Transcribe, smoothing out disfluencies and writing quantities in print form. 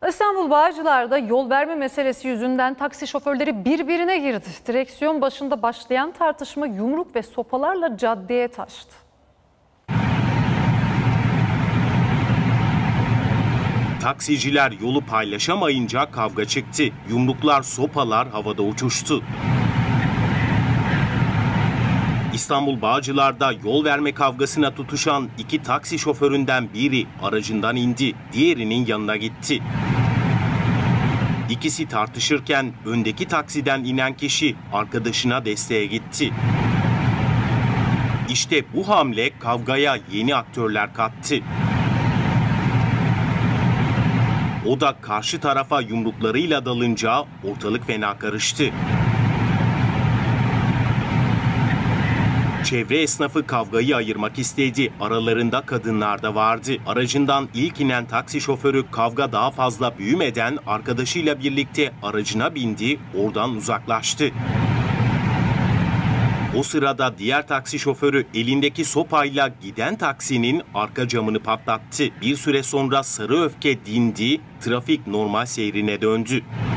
İstanbul Bağcılar'da yol verme meselesi yüzünden taksi şoförleri birbirine girdi. Direksiyon başında başlayan tartışma yumruk ve sopalarla caddeye taştı. Taksiciler yolu paylaşamayınca kavga çıktı. Yumruklar, sopalar havada uçuştu. İstanbul Bağcılar'da yol verme kavgasına tutuşan iki taksi şoföründen biri aracından indi, diğerinin yanına gitti. İkisi tartışırken öndeki taksiden inen kişi arkadaşına desteğe gitti. İşte bu hamle kavgaya yeni aktörler kattı. O da karşı tarafa yumruklarıyla dalınca ortalık fena karıştı. Çevre esnafı kavgayı ayırmak istedi. Aralarında kadınlar da vardı. Aracından ilk inen taksi şoförü kavga daha fazla büyümeden arkadaşıyla birlikte aracına bindi, oradan uzaklaştı. O sırada diğer taksi şoförü elindeki sopayla giden taksinin arka camını patlattı. Bir süre sonra sarı öfke dindi, trafik normal seyrine döndü.